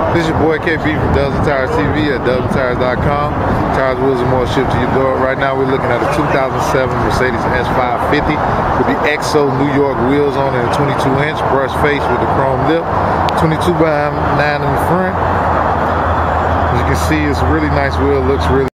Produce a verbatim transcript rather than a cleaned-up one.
This is your boy K B from Dubs and Tires T V at dubs and tires dot com. Tires, wheels, and more shipped to your door. Right now we're looking at a two thousand seven Mercedes S five fifty with the X O New York wheels on it, a twenty-two inch brush face with the chrome lip, twenty-two by nine in the front. As you can see, it's a really nice wheel, looks really